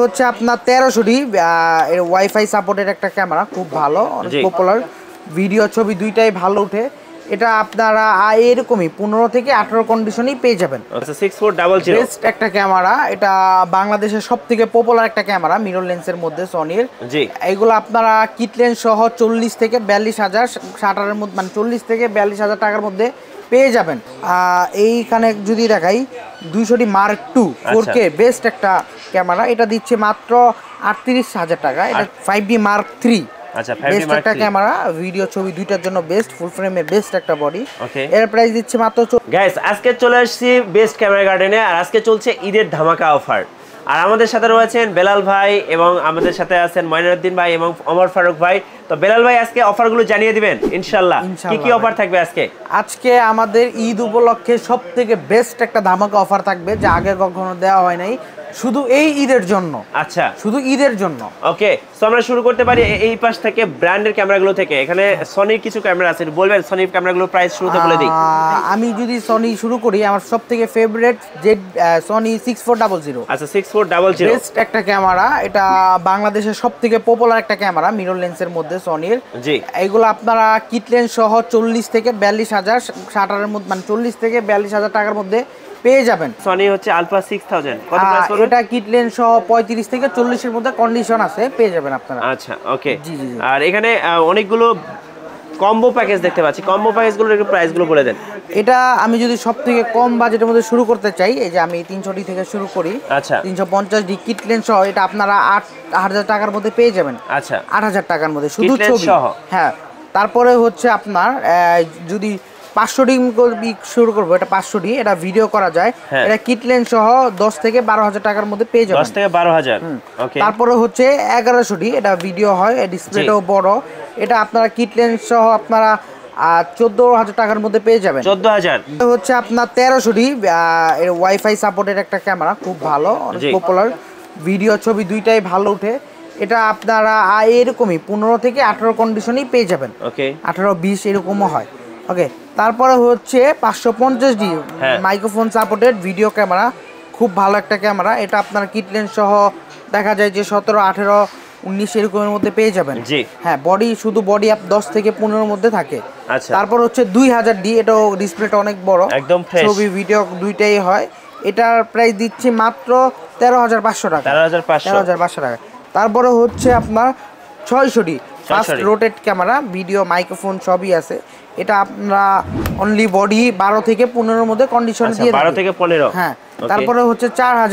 হচ্ছে আপনার 1300 এর ওয়াইফাই সাপোর্টেড একটা ক্যামেরা, খুব ভালো, অনেক পপুলার, ভিডিও ছবি দুইটাই ভালো ওঠে। এটা আপনারা এরকমই 15 থেকে 18 কন্ডিশনেই পেয়ে যাবেন। আচ্ছা 6400 বেস্ট একটা ক্যামেরা, এটা বাংলাদেশের সবথেকে পপুলার একটা ক্যামেরা মিরর লেন্সের মধ্যে সনির। জি এইগুলো আপনারা কিট লেন্স সহ 40 থেকে 42,000 শাটারের মধ্যে, মানে 40 থেকে 42,000 টাকার মধ্যে পেয়ে যাবেন। এইখানে যদি দেখাই 200 মার্ক 2 4K বেস্ট একটা ক্যামেরা, এটা দিচ্ছে মাত্র 38,000 টাকা। এটা 5D মার্ক 3, আচ্ছা বেস্ট একটা ক্যামেরা, ভিডিও ছবি দুইটার জন্য বেস্ট, ফুল ফ্রেমে বেস্ট একটা বডি। এর প্রাইস দিচ্ছে মাত্র। গাইস আজকে চলে আসছি বেস্ট ক্যামেরা গার্ডেনে, আর আজকে চলছে ঈদের ধামাকা অফার। আর আমাদের সাথে রয়েছেন বেলাল ভাই এবং আমাদের সাথে আছেন ময়নাউদ্দিন ভাই এবং ওমর ফারুক ভাই। তো বেলাল ভাই আজকে অফারগুলো জানিয়ে দিবেন ইনশাআল্লাহ, কি কি অফার থাকবে আজকে? আজকে আমাদের ঈদ উপলক্ষে সবথেকে বেস্ট একটা ধামাকা অফার থাকবে, যা আগে কখনো দেওয়া হয় নাই, শুধু এই ঈদের জন্য। আচ্ছা শুধু ঈদের জন্য। ওকে, সো আমরা শুরু করতে পারি এই পাশ থেকে ব্র্যান্ডের ক্যামেরাগুলো থেকে। এখানে সনির কিছু ক্যামেরা আছে, বলবেন সনির ক্যামেরাগুলোর প্রাইস শুরুতে বলে দিই। আমি যদি সনি শুরু করি, আমার সবথেকে ফেভারিট সনি 6400। আচ্ছা 6400 বেস্ট একটা ক্যামেরা, এটা বাংলাদেশের সবথেকে পপুলার একটা ক্যামেরা মিরর লেন্সের মধ্যে সনির। জি এইগুলো আপনারা কিট লেন্স সহ 40 থেকে 42,000 শাটারের মধ্যে, মানে 40 থেকে 42,000 টাকার মধ্যে পেয়ে যাবেন। সনি হচ্ছে আলফা 6000, কত প্রাইস পড়বে? এটা কিট লেন্স সহ 35 থেকে 40 এর মধ্যে কন্ডিশন আছে, পেয়ে যাবেন আপনারা। আচ্ছা ওকে। আর এখানে অনেকগুলো কম্বো প্যাকেজ দেখতে পাচ্ছি, কম্বো প্যাকেজগুলোর একটু প্রাইসগুলো বলে দেন। এটা আমি যদি সবথেকে কম বাজেটের মধ্যে শুরু করতে চাই, এই যে আমি 300 থেকে শুরু করি। আচ্ছা 350 কিট লেন্স সহ এটা আপনারা 8,000 টাকার মধ্যে পেয়ে যাবেন। আচ্ছা 8,000 টাকার মধ্যে শুধু ছবি। হ্যাঁ, তারপরে হচ্ছে আপনার যদি 500D শুরু করবো, এটা 500D, এটা ভিডিও করা যায়, এটা কিট লেন্স সহ 10 থেকে 12,000 টাকার মধ্যে পেয়ে যাবেন। 10 থেকে 12,000। ওকে, তারপরে হচ্ছে 1100D, এটা ভিডিও হয়, ডিসপ্লেটাও বড়, এটা আপনারা কিট লেন্স সহ আপনারা 14,000 টাকার মধ্যে পেয়ে যাবেন। 14,000 হচ্ছে আপনার 1300D এর ওয়াইফাই সাপোর্টেড একটা ক্যামেরা, খুব ভালো, অনেক পপুলার, ভিডিও ছবি দুইটাই ভালো ওঠে। এটা আপনারা এরকমই 15 থেকে 18 কন্ডিশনেই পেয়ে যাবেন। ওকে, 18-20 এরকমও হয়। ওকে, তারপরে হচ্ছে 550D microphone supported video camera, খুব ভালো একটা ক্যামেরা, এটা আপনার কিট লেন্স সহ দেখা যায় যে 17, 18, 19 এরকমের মধ্যে পেয়ে যাবেন। জি হ্যাঁ, বডি শুধু বডি 10 থেকে 15 মধ্যে থাকে। আচ্ছা, তারপর হচ্ছে 2000D, এটাও ডিসপ্লেটা অনেক বড়, একদম ফ্রেশ, ছবি ভিডিও দুইটাই হয়। এটার প্রাইস দিচ্ছি মাত্র 13,500 টাকা। 13,500 টাকা। তারপরে হচ্ছে আপনার 600D fast rotate camera, video microphone সবই আছে, এটা আপনারা অনলি বডি 12 থেকে 15 এর মধ্যে কন্ডিশন দিয়ে 12 থেকে 15। হ্যাঁ, তারপরে হচ্ছে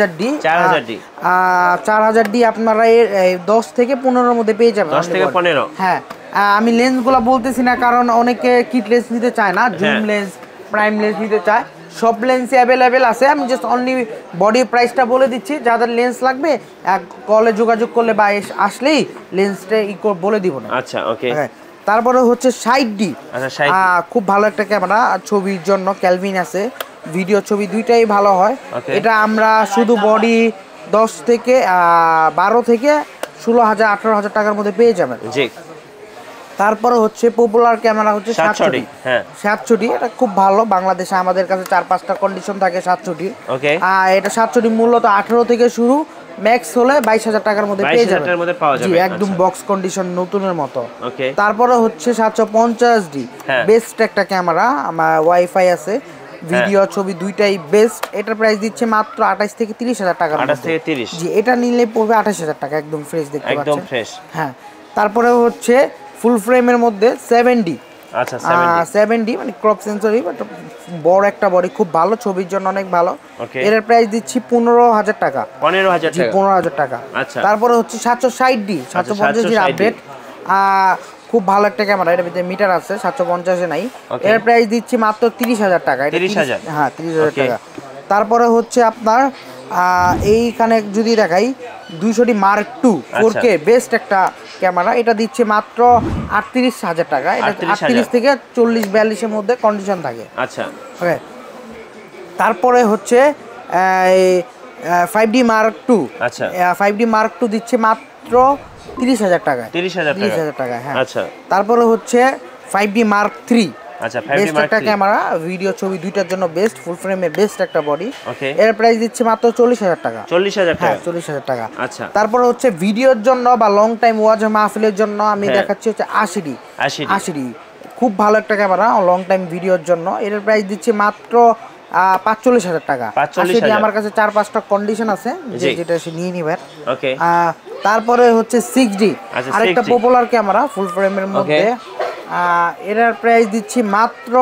4000D আপনারা 10 থেকে 15 এর মধ্যে পেয়ে যাবেন। 10 থেকে 15। হ্যাঁ, আমি লেন্সগুলো বলতেছি না, কারণ অনেকে কিট লেন্স নিতে চায় না, জুম লেন্স, প্রাইম লেন্স নিতে চায়, সব লেন্সই অ্যাভেলেবেল আছে। আমি জাস্ট অনলি বডি প্রাইসটা বলে দিচ্ছি, যাদের লেন্স লাগবে কলে যোগাযোগ করলে বা আসলেই লেন্সটা বলে দিব না। আচ্ছা ওকে। তারপরে হচ্ছে 60D, খুব ভালো একটা ক্যামেরা, ছবির জন্য ক্যালভিন আছে, ভিডিও ছবি দুইটাই ভালো হয়। এটা আমরা শুধু বডি 10 থেকে 12 থেকে 16,000, 18,000 টাকার মধ্যে পেয়ে যাবেন। জি, তারপরে হচ্ছে পপুলার ক্যামেরা হচ্ছে 700D। হ্যাঁ 700D, এটা খুব ভালো, বাংলাদেশে আমাদের কাছে 4-5টা কন্ডিশন থাকে 700D। ওকে, এটা 700D মূলত 18 থেকে শুরু, ম্যাক্স হলে 22,000 টাকার মধ্যে পেয়ে যাবেন। জি, একদম বক্স কন্ডিশন নতুনের মতো। ওকে, তারপরে হচ্ছে 750D, বেস্ট একটা ক্যামেরা, আমার ওয়াইফাই আছে, ভিডিও ছবি দুইটাই বেস্ট, এটার প্রাইস দিচ্ছে মাত্র 28 থেকে 30,000 টাকার মধ্যে। 28 থেকে 30। জি, এটা নিলে পড়বে 28,000 টাকা, একদম ফ্রেশ দেখতে পাচ্ছেন, একদম ফ্রেশ। হ্যাঁ, তারপরে হচ্ছে ফুল ফ্রেমের মধ্যে 7D। আচ্ছা 7D মানে ক্রপ সেন্সরি, বাট বড় একটা বডি, খুব ভালো, ছবির জন্য অনেক ভালো। এর প্রাইস দিচ্ছি 15,000 টাকা। 15,000 টাকা। আচ্ছা, তারপরে হচ্ছে 760D, 750D আপডেট, খুব ভালো একটা ক্যামেরা, এর ভিতরে মিটার আছে, 750-এ নাই। এর প্রাইস দিচ্ছি মাত্র 30,000 টাকা। 30,000? হ্যাঁ 30,000 টাকা। তারপরে হচ্ছে আপনার এইখানে যদি দেখাই 200D মার্ক 2 4K বেস্ট একটা ক্যামেরা, এটা দিচ্ছে মাত্র 38,000 টাকা। এটা 38 থেকে 40-42 এর মধ্যে কন্ডিশন থাকে। আচ্ছা ওকে, তারপরে হচ্ছে 5D মার্ক 2। আচ্ছা, 5D মার্ক 2 দিচ্ছে মাত্র 30,000 টাকা। 30,000 টাকা, হ্যাঁ। আচ্ছা, তারপরে হচ্ছে 5D মার্ক 3, আচ্ছা বেস্ট একটা ক্যামেরা, ভিডিও ছবি দুইটার জন্য বেস্ট, ফুল ফ্রেমের বেস্ট একটা বডি। ওকে, এর প্রাইস দিচ্ছি মাত্র 40,000 টাকা। 40,000 টাকা? 40,000 টাকা। আচ্ছা, তারপরে হচ্ছে ভিডিওর জন্য বা লং টাইম ওয়াচ মাহফিলের জন্য আমি দেখাচ্ছি হচ্ছে 80D। খুব ভালো একটা ক্যামেরা লং টাইম ভিডিওর জন্য। এর প্রাইস দিচ্ছি মাত্র 45,000 টাকা। 80D আমার কাছে 4-5টা কন্ডিশন আছে, যেটা সে নিয়ে নিবেন। ওকে, তারপরে হচ্ছে 6D, আরেকটা পপুলার ক্যামেরা ফুল ফ্রেমের মধ্যে। এর প্রাইস দিচ্ছি মাত্র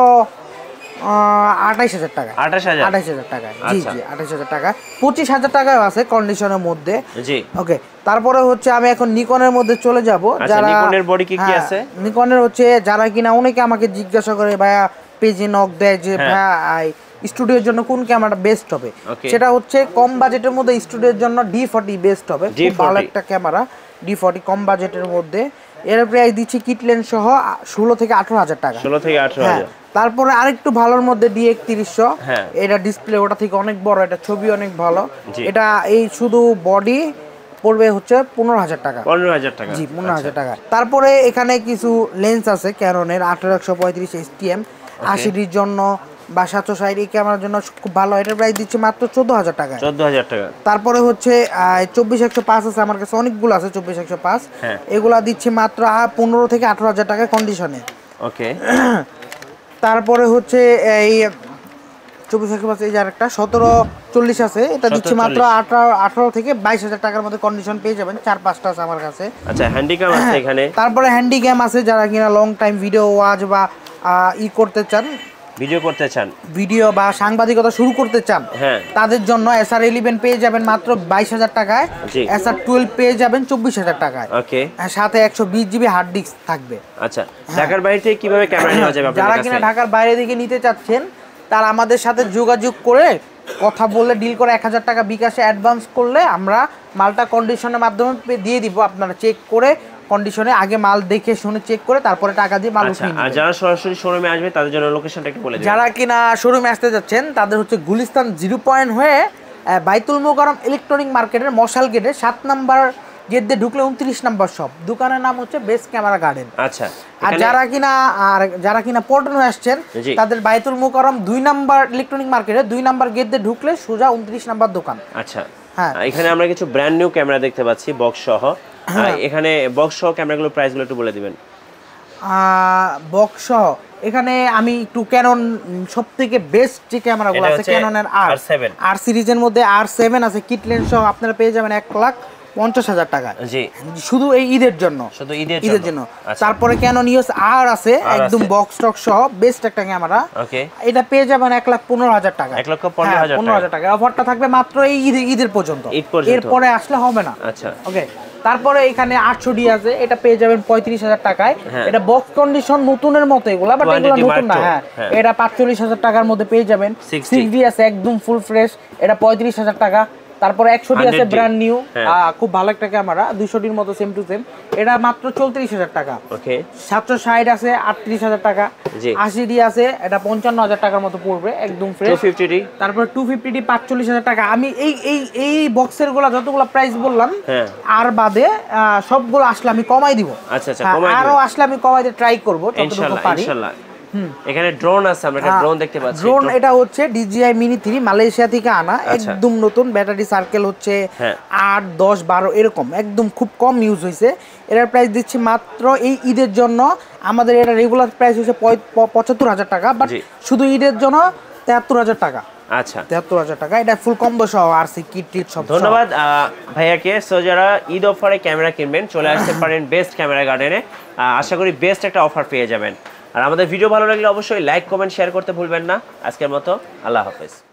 28,000 টাকা। 28,000 টাকা, জি জি 28,000 টাকা। 25,000 টাকাও আছে কন্ডিশনের মধ্যে। জি, ওকে। তারপরে হচ্ছে আমি এখন নিকনের মধ্যে চলে যাব। যারা নিকনের বডি কি কি আছে? নিকনের হচ্ছে যারা কিনা অনেকে আমাকে জিজ্ঞাসা করে ভাইয়া পেজে নক দেয় যে ভাইয়া স্টুডিওর জন্য কোন ক্যামেরা বেস্ট হবে, সেটা হচ্ছে কম বাজেটের মধ্যে স্টুডিওর জন্য D40 বেস্ট হবে। খুব ভালো একটা ক্যামেরা D40 কম বাজেটের মধ্যে। এর প্রাইস দিচ্ছি কিট লেন্স সহ 16 থেকে 18,000 টাকা। 16 থেকে 18,000। তারপরে আরেকটু ভালোর মধ্যে D3100, এটা ডিসপ্লে ওটা থেকে অনেক বড়, এটা ছবি অনেক ভালো। এটা এই শুধু বডি পড়বে হচ্ছে 15,000 টাকা। 15,000 টাকা, জি 15,000 টাকা। তারপরে এখানে কিছু লেন্স আছে ক্যাননের 1835 STM 80ডির জন্য বা 760 এই ক্যামেরার জন্য খুব ভালো। এটার প্রাইস দিচ্ছে মাত্র 14,000 টাকা। 14,000 টাকা। তারপরে হচ্ছে 24-105 আছে আমার কাছে, অনেকগুলো আছে 24-105। এগুলা দিচ্ছে মাত্র 15 থেকে 18,000 টাকা কন্ডিশনে। ওকে। তারপরে হচ্ছে এই 24-105 এই যে আরেকটা 1740 আছে, এটা দিচ্ছে মাত্র 18 থেকে 22,000 টাকার মধ্যে কন্ডিশন পেয়ে যাবেন। 4-5টা আছে আমার কাছে। আচ্ছা, হ্যান্ডিক্যাম আছে এখানে। তারপরে হ্যান্ডিক্যাম আছে যারা কিনা লং টাইম ভিডিও ওয়াচ বা করতে চান, ভিডিও বা সাংবাদিকতা শুরু করতে চান, তাদের জন্য SR11 পেয়ে যাবেন মাত্র 22,000 টাকায়। SR12 পেয়ে যাবেন 24,000 টাকায়। ওকে, সাথে 120 জিবি হার্ড ডিস্ক থাকবে। আচ্ছা, ঢাকার বাইরে থেকে কিভাবে ক্যামেরা নেওয়া যাবে আপনাদের যারা কাছে? কিনা ঢাকার বাইরে থেকে নিতে চাচ্ছেন তারা আমাদের সাথে যোগাযোগ করে কথা বলে ডিল করে 1,000 টাকা বিকাশে অ্যাডভান্স করলে আমরা মালটা কন্ডিশনের মাধ্যমে দিয়ে দিব। আপনারা চেক করে কন্ডিশনে আগে মাল দেখে শুনে চেক করে তারপরে টাকা দিয়ে মাল উঠিয়ে নেবেন। আর যারা সরাসরি শোরুমে আসবে তাদের জন্য লোকেশনটা একটু বলে দিন। যারা কিনা শোরুমে আসতে যাচ্ছেন তাদের হচ্ছে গুলিস্তান 0 পয়েন্ট হয়ে বাইতুল মুকাররম ইলেকট্রনিক মার্কেটের মশাল গেটে 7 নাম্বার গেট দিয়ে ঢুকলে 29 নাম্বার শপ, দোকানের নাম হচ্ছে বেস্ট ক্যামেরা গার্ডেন। আচ্ছা, আর যারা কিনা পল্টন হয়ে আসছেন তাদের বাইতুল মুকাররম 2 নাম্বার ইলেকট্রনিক মার্কেটে 2 নাম্বার গেট দিয়ে ঢুকলে সোজা 29 নাম্বার দোকান। আচ্ছা, হ্যাঁ, এখানে আমরা কিছু ব্র্যান্ড নিউ ক্যামেরা দেখতে পাচ্ছি বক্স সহ। এখানে বক্স সহ ক্যামেরাগুলোর প্রাইসগুলো একটু বলে দিবেন। বক্স সহ এখানে আমি একটু ক্যানন সবথেকে বেস্ট যে ক্যামেরাগুলো আছে ক্যাননের আর সিরিজের মধ্যে R7 আছে, কিট লেন্স সহ আপনারা পেয়ে যাবেন 1,50,000 টাকা। জি, শুধু এই ঈদের জন্য, শুধু ঈদের জন্য। তারপরে ক্যানন ইউএস আর আছে একদম বক্স স্টক সহ বেস্ট একটা ক্যামেরা। ওকে, এটা পেয়ে যাবেন 1,15,000 টাকা। 1,15,000 টাকা। অফারটা থাকবে মাত্র এই ঈদের পর্যন্ত, এরপরে আসলে হবে না। আচ্ছা, ওকে। তারপরে এখানে 800D আছে, এটা পেয়ে যাবেন 35,000 টাকায়। এটা বক্স কন্ডিশন নতুনের মতো এগুলা, বাট এগুলা নতুন না। হ্যাঁ, এটা 45,000 টাকার মধ্যে পেয়ে যাবেন। 6D আছে একদম ফুল ফ্রেশ, এটা 35,000 টাকা। তারপরে 100D আছে ব্র্যান্ড নিউ, খুব ভালো একটা ক্যামেরা, 200Dর মতো সেম টু সেম, এটা মাত্র 34,000 টাকা। ওকে, 760 আছে 38,000 টাকা। 80D আছে, এটা 55,000 টাকার মতো পড়বে একদম ফ্রেশ। 250D, তারপরে 250D 45,000 টাকা। আমি এই বক্সের গুলা যতগুলো প্রাইস বললাম আর বাদে সবগুলো আসলে আমি কমাই দিব। আচ্ছা আচ্ছা, আরো আসলে আমি কমাইতে ট্রাই করব যতটুকু পারি। ইনশাআল্লাহ। এখানে ড্রোন আছে, আমরা একটা ড্রোন দেখতে পাচ্ছি। ড্রোন এটা হচ্ছে DJI Mini 3 মালয়েশিয়া থেকে আনা, একদম নতুন। ব্যাটারি সার্কেল হচ্ছে 8, 10, 12 এরকম, একদম খুব কম ইউজ হয়েছে। এটার প্রাইস দিচ্ছি মাত্র এই ঈদের জন্য। আমাদের এটা রেগুলার প্রাইস হচ্ছে 75,000 টাকা, বাট শুধু ঈদের জন্য 73,000 টাকা। আচ্ছা, 73,000 টাকা। এটা ফুল কম্বো সহ আরসি কিট টিট সব। ধন্যবাদ ভাইয়াকে। সো যারা ঈদ অফারে ক্যামেরা কিনবেন চলে আসতে পারেন বেস্ট ক্যামেরা গার্ডেনে। আশা করি বেস্ট একটা অফার পেয়ে যাবেন। আর আমাদের ভিডিও ভালো লাগলে অবশ্যই লাইক, কমেন্ট, শেয়ার করতে ভুলবেন না। আজকের মতো আল্লাহ হাফেজ।